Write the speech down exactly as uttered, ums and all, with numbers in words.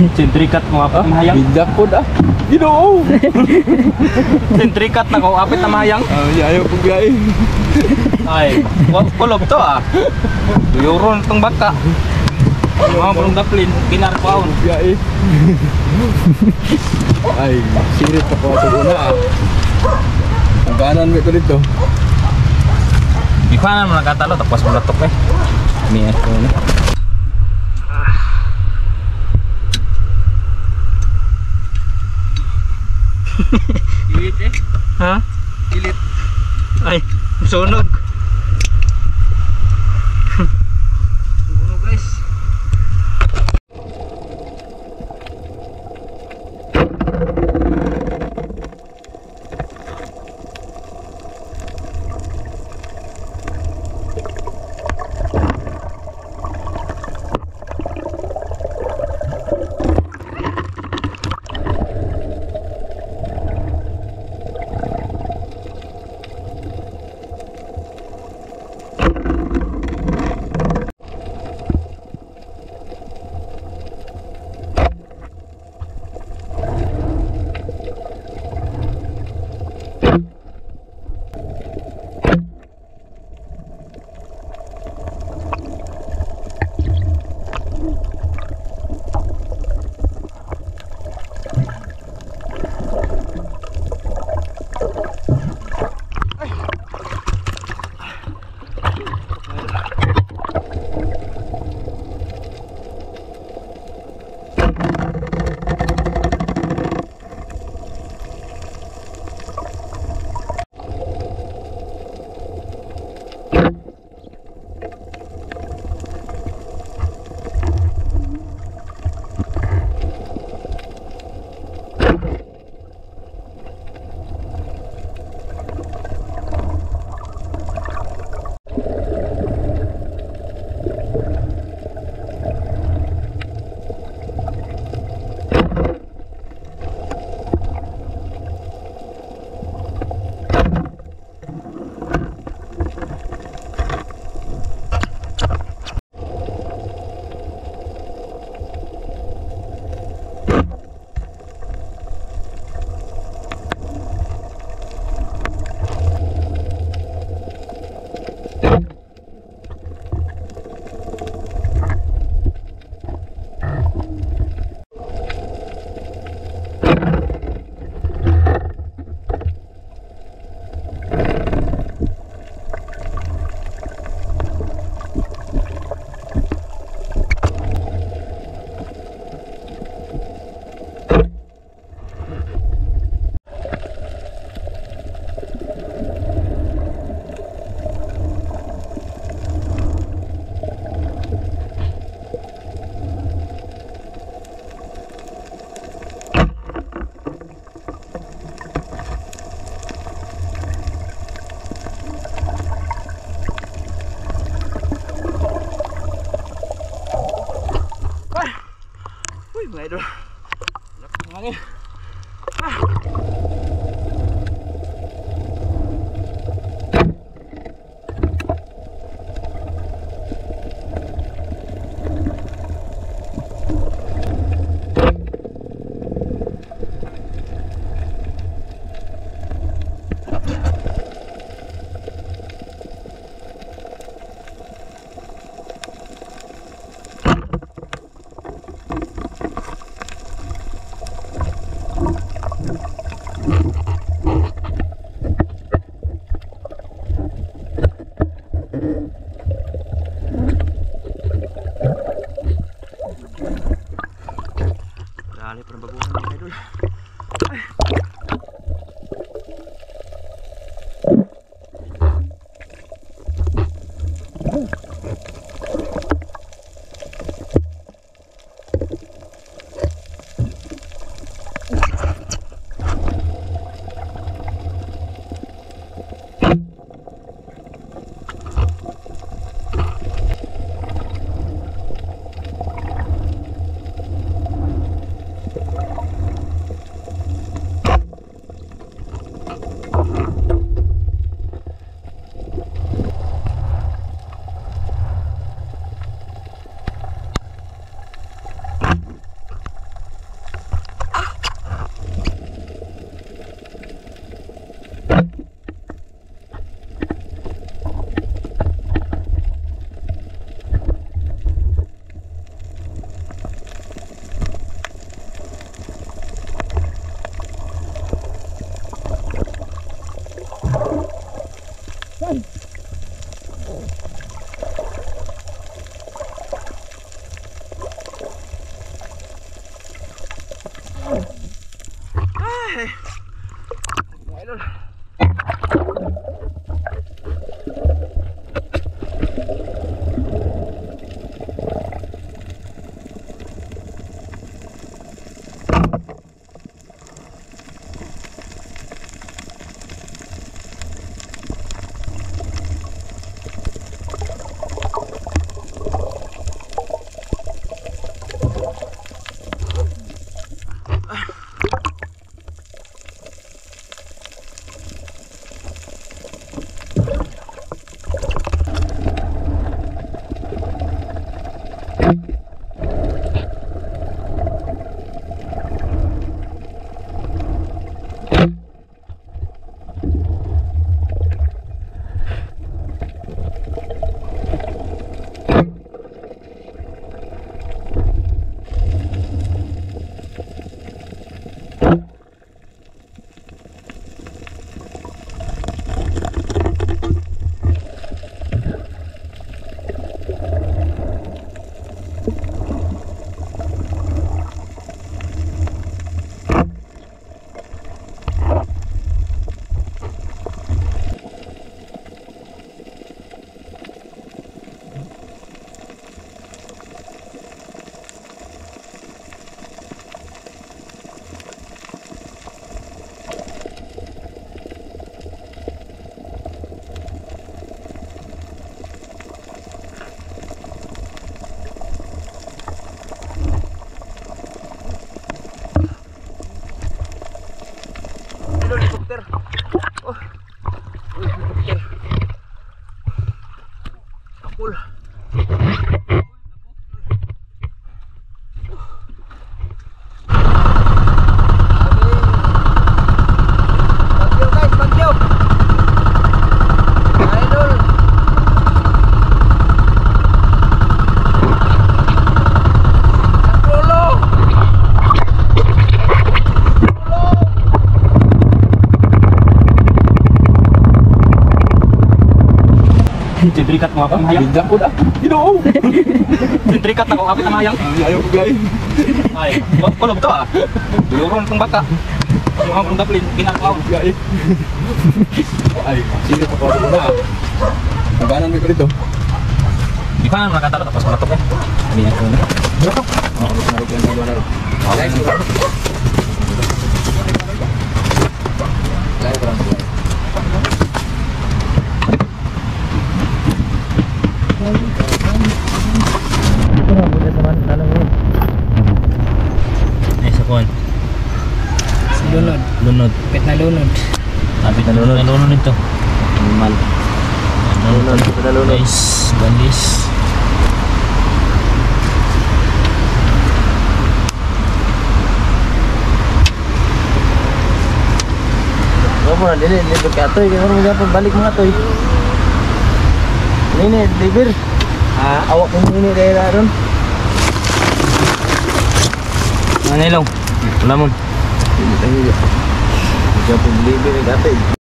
Sentrikat mo apit mahayang. Bidak po dah. Ginoo. Sentrikat na ko apit na mahayang. Ah, yayo po gay. Ay, kulob to ah. Tuyuron tong baka. Mga bulong daplin, pinarpaon. Gay. Ay, sirit pa ko ito una ah. Ang kanan mo ito dito. Ipanan mo nagkatalo, tapos mulatok eh. Niya ko na. Ilit eh. Ha? Ilit. Ay, sunog. Sunog guys. Mga idol, lakas ng hangin. Ah. Sintrikat mo ako mayang. Bigyan ko na. Ginoo. Sintrikat na ko kapit na mayang. Ayaw ko guys. Ay, wa- kulob to ah. Tuyuron itong baka. Yung mga daplin, ginagawa. Guys. Ay, sige pa ko na. Ang ganan mo ko dito. Di pa nga nakatalo tapos matok eh. Sabi niya ko na. Guys, Ito na, muna sa man, tanong mo. Ay, sa kuwan. Lunod. Lunod. Pit na lunod. Kapit na lunod. Lunod nito. Normal. Lunod. Lunod. Guys, bandis. Opo na, dili, libur ka atoy. Kaya mo mga balik mga atoy. Nini, libur. Ah, awak mo nini dahil ron. Ano ilaw? Wala mo. Hindi tayo. Ikaw po libur ka atoy.